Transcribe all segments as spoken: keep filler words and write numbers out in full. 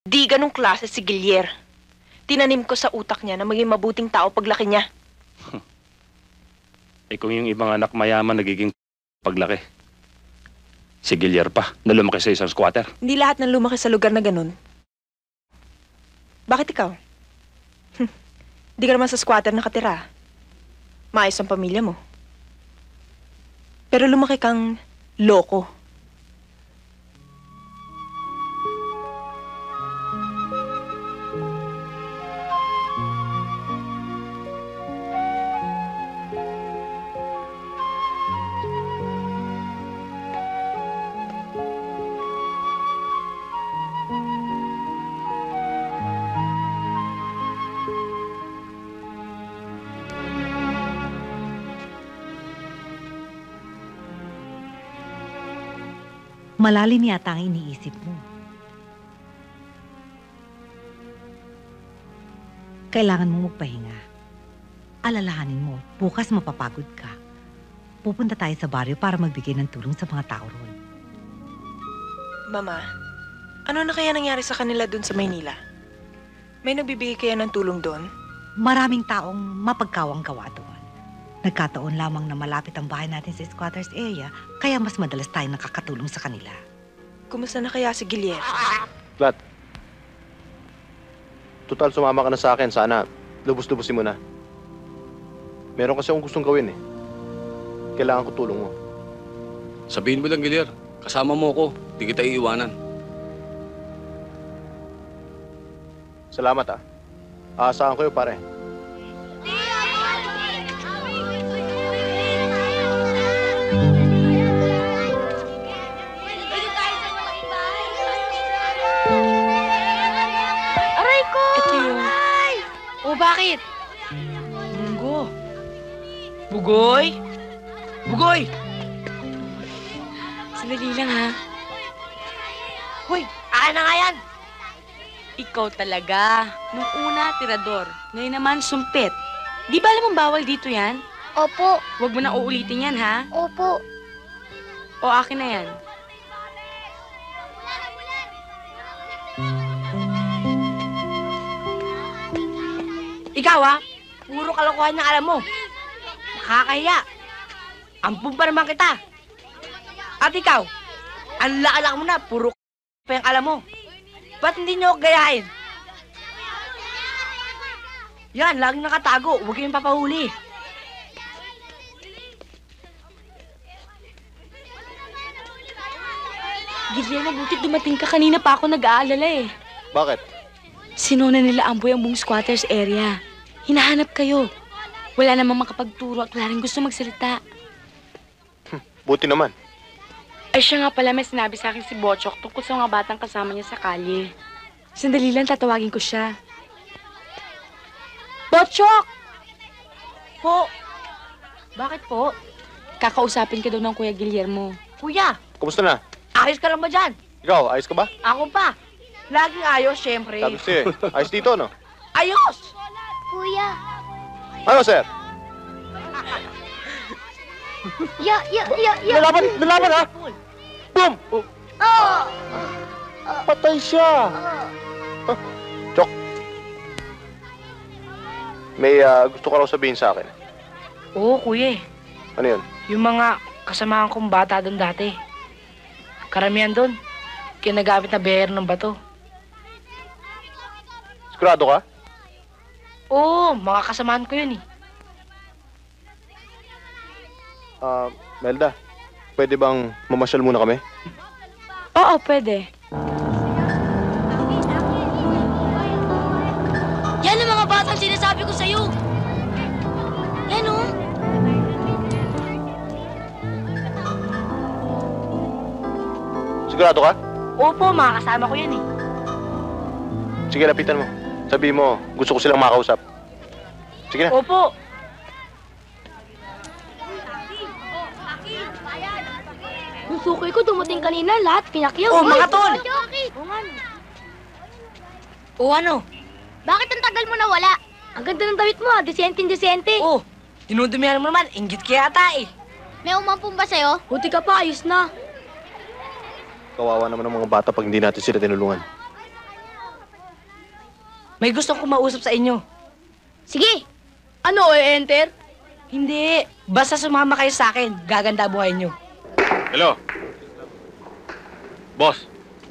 Di ganong klase si Gilier. Tinanim ko sa utak niya na maging mabuting tao paglaki niya. Eh kung yung ibang anak mayaman nagiging paglaki. Si Gilier pa, na lumaki sa isang squatter. Hindi lahat ng lumaki sa lugar na ganun. Bakit ikaw? Hindi ka naman sa squatter nakatira. Maayos ang pamilya mo. Pero lumaki kang loko. Malalim yata ang iniisip mo. Kailangan mo magpahinga. Alalahanin mo, bukas mapapagod ka. Pupunta tayo sa baryo para magbigay ng tulong sa mga tao roon. Mama, ano na kaya nangyari sa kanila dun sa Maynila? May nagbibigay kaya ng tulong doon? Maraming taong mapagkawang gawa doon. Nagkataon lamang na malapit ang bahay natin sa squatters area, kaya mas madalas tayong nakakatulong sa kanila. Kumusta na kaya si Gilier? Flat. Total, sumama ka na sa akin. Sana, lubos-lubosin mo na. Meron kasi akong gustong gawin eh. Kailangan ko tulong mo. Sabihin mo lang, Gilier. Kasama mo ako. Di kita iiwanan. Salamat ah. Aasahan ko yun, pare. Aray ko! Ito yung... O bakit? Munggo. Bugoy? Bugoy! Sandali lang ha. Hoy! Akin na nga yan! Ikaw talaga. Nung una, tirador. Ngayon naman, sumpit. Di ba alam mong bawal dito yan? Opo, Huwag mo na uulitin yan, ha? opo. O akin na yan. Ikaw, ha? Puro kalokohan ng alam mo. Nakakahiya. Ampun pa naman kita. At ikaw, ang laalak mo na, puro pa yung alam mo. Ba't hindi niyo ako gayahin? Yan, laging nakatago. Huwag kayong papahuli. Gilier, mabutit dumating ka. Kanina pa ako nag-aalala eh. Bakit? Sinuna nila Amboy ang buong squatters area. Hinahanap kayo. Wala namang makapagturo at wala rin gusto magsalita. Buti naman. Ay siya nga pala, may sinabi sa akin si Botchok tungkol sa mga batang kasama niya sa kalye. Sandali lang, tatawagin ko siya. Botchok! Po? Bakit po? Kakausapin ka daw ng Kuya Guillermo. Kuya, Kumusta na? ayos ka lang ba dyan? Ikaw, ayos ka ba? Ako pa. Laging ayos, syempre. Sabi sa'yo eh. Ayos dito, no? Ayos! Kuya. Ano, sir? Ya, ya, ya, ya. Lalaban! Lalaban, ha? Boom! Oh, Oh. patay siya! Huh? Chok. May ah, gusto ko raw sabihin sa akin. Oo, kuya. Ano yun? Yung mga kasamahan kong bata doon dati. Karamihan doon, kinagamit na behero ng bato. Sigurado ka? Oo, mga kasamahan ko yun eh. Ah, Melda, pwede bang mamasyal muna kami? Oo, pwede. Yan ang mga batang sinasabi ko sa'yo. Yan oh. Sigurado ka? Opo, mga kasama ko yan eh. Sige, lapitan mo. Sabi mo, gusto ko silang makausap. Sige na. Opo. Yung sukoy ko dumating kanina, lahat pinakyaw. Oh, mga tol! Oo nga, no. O ano? Bakit ang tagal mo nawala? Ang ganda ng damit mo, ah. Desente-desente. Oh, dinudumihan mo naman. Inggit ka yata eh. May umampun ba sa'yo? Buti ka pa, ayos na. Kawawa naman ng mga bata pag hindi natin sila tinulungan. May gustong kumausap sa inyo. Sige. Ano, i-enter? Hindi. Basta sumama kayo sa akin. Gaganda buhay nyo. Hello? Boss?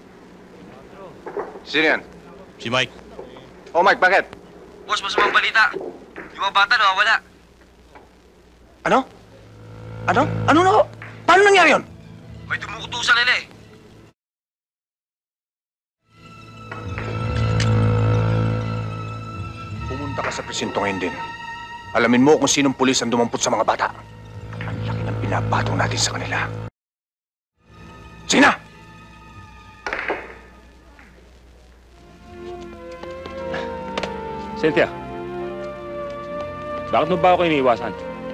Sino yan? Si Mike. Oh, Mike, bakit? Boss, masamang balita. Yung mga bata nawawala. Ano? Ano? Ano na? Paano nangyari yun? May dumukutusan nila eh. Pumunta ka sa presinto ngayon din. Alamin mo kung sinong pulis ang dumampot sa mga bata. Ang laki ng pinapatong natin sa kanila. Sige na! Cynthia, bakit mo ba ako iniiwasan?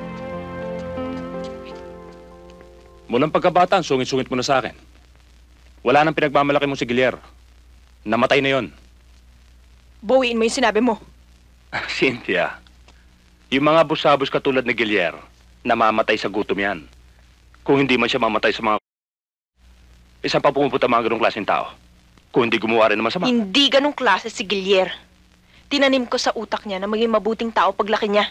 Mulang pagkabata, ang sungit-sungit mo na sa akin. Wala nang pinagmamalaki mo si Gilier. Namatay na yon. Bawiin mo yung sinabi mo. Cynthia, yung mga busabos katulad ni Gilier, namamatay sa gutom yan. Kung hindi man siya mamatay sa mga... Isang pa pumupunta mga ganong klaseng tao. Kung hindi gumawa rin naman sa mga... Hindi ganong klase si Gilier. Tinanim ko sa utak niya na maging mabuting tao paglaki niya.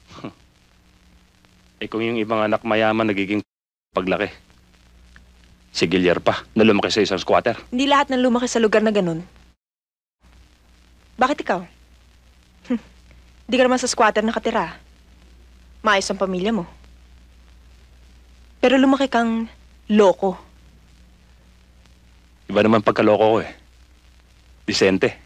Eh kung yung ibang anak mayaman nagiging paglaki. Si Gilier pa, na lumaki sa isang squatter. Hindi lahat ng lumaki sa lugar na ganun. Bakit ikaw? Hindi ka naman sa squatter nakatira. Maayos ang pamilya mo. Pero lumaki kang loko. Iba naman pagkaloko ko eh. Disente.